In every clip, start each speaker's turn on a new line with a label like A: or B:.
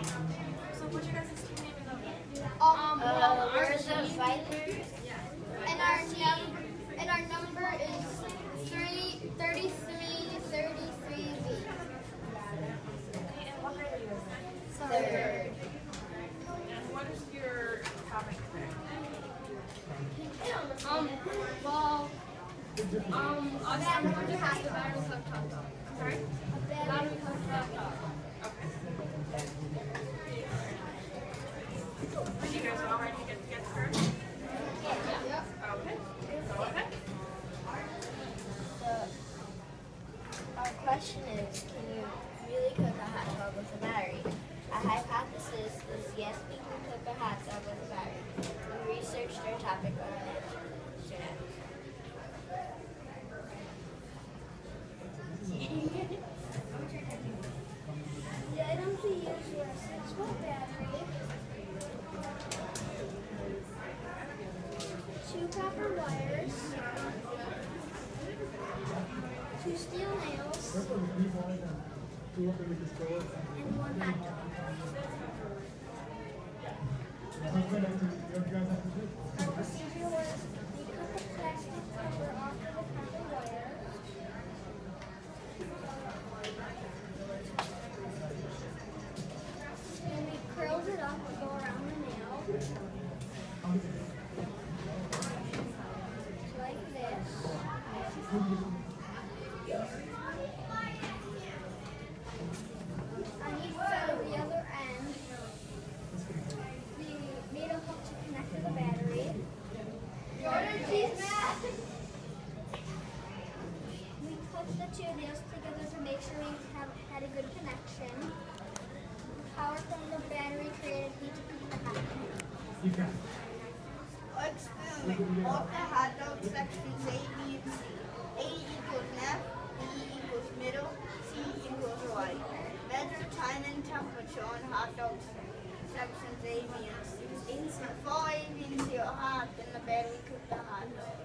A: So what's your guys' team name again?
B: We're the Vipers.
C: And our number is 3333V.
A: Okay, and what grade are you in?
C: Third.
A: And what is your topic today?
D: Obviously I'm going to have the battery cook hot dog.
A: Sorry?
D: Battery cook hot dog.
A: Okay. Are you guys all ready to get started?
D: Yeah.
A: Okay. Go ahead.
B: Our question is, can you really cook a hot dog with a battery? A hypothesis is yes, we can cook a hot dog with a battery. We researched our topic on the internet.
C: The items we used were a 6-volt battery, 2 copper wires, 2 steel nails, and 1 hot dog. Our procedure was we cut the plastic cover off of the copper wire. And we curled it up to go around the nail. Like this. On each side of the other end, we made a hook to connect to the battery. We clipped the 2 nails together to make sure we had a good connection. Power from the battery created heat to cook the hot dog.
E: Experiment. Of the hot dog sections A, B, and C. A equals left, B equals middle, C equals right. Measure time and temperature on hot dog sections A, B, and C. Before A, B, and C are hot, then the battery cooked the hot dog.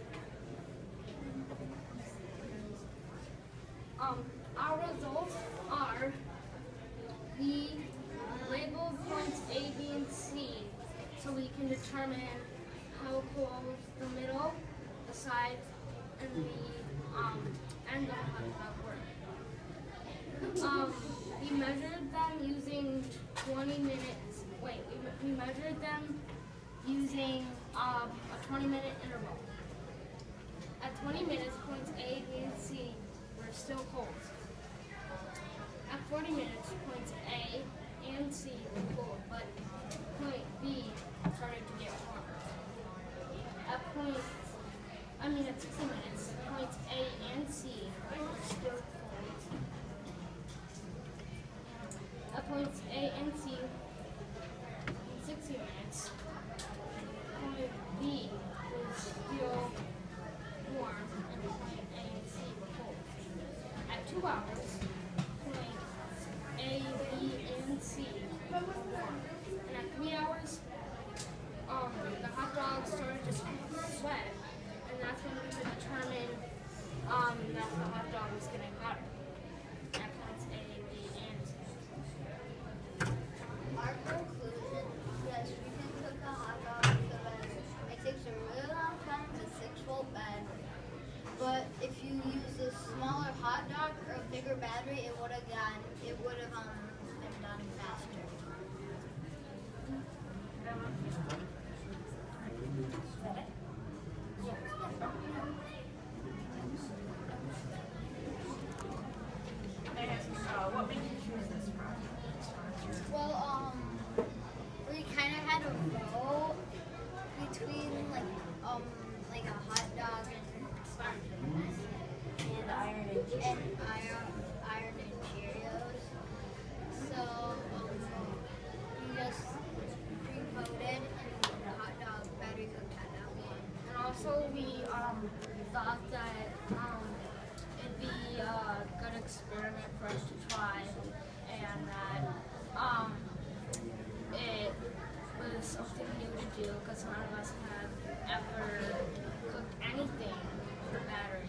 D: Our results are we labeled points A, B, and C so we can determine how close the middle, the side, and the end of the hot dog were. We measured them using 20 minutes. Wait, we measured them using a 20-minute interval. At 20 minutes, points A, B, and C were still cold. At 40 minutes, points A and C were cold, but point B started to get warmer. At 60 minutes, points A and C were still cold. At points A and C, in 60 minutes, point B was still warm, and point A and C were cold. At 2 hours, points A, B, and C were warm. And at 3 hours, the hot dog started to sweat, and that's when we could determine that the hot dog was getting hotter. At points A, B, and C.
C: Our conclusion, yes, we can cook a hot dog with a battery. It takes a really long time with a 6-volt battery. But if you use a smaller hot dog or a bigger battery, it would have been done faster.
A: What made you choose this project?
C: Well, we kind of had a vote between like a hot dog
B: And iron and
C: and iron and Cheerios. So we just pre-voted, and the hot dog battery cooked had that one.
D: And also, we thought that it'd be a good experiment for us to try, and that it was something new to do because none of us have ever cooked anything with a battery.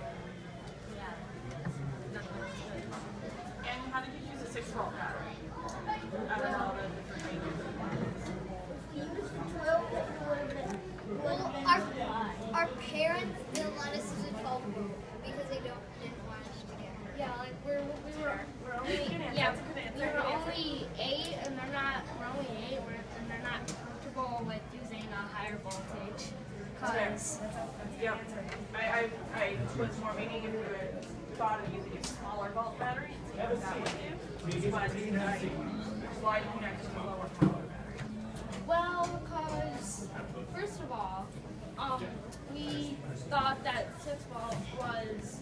D: Yeah, nothing was good.
A: And how did you choose a 6-volt battery? out of all the different ranges.
B: If we used the 12 volt, it would have been.
C: Well, our parents didn't let us use a 12 volt because they didn't want us to get hurt.
D: Yeah, like we were only
A: That's a good answer.
D: we were
A: Good answer.
D: only 8, and we're only 8, and they're not comfortable with using a higher voltage. Cause
A: Yep. I was more meaning if you had thought of using a smaller volt battery, and see what that would do. But why connect to a lower power battery?
D: well, because first of all, we thought that 6 volt was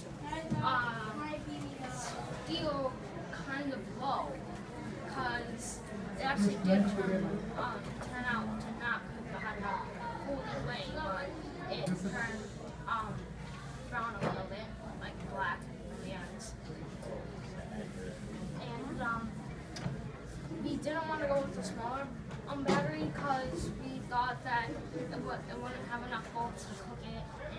D: still kind of low, because it actually did turn out to not cook the hot dog fully away, but it turned brown a little bit, like black in the ends. And we didn't want to go with the smaller battery because we thought that it wouldn't have enough volts to cook it,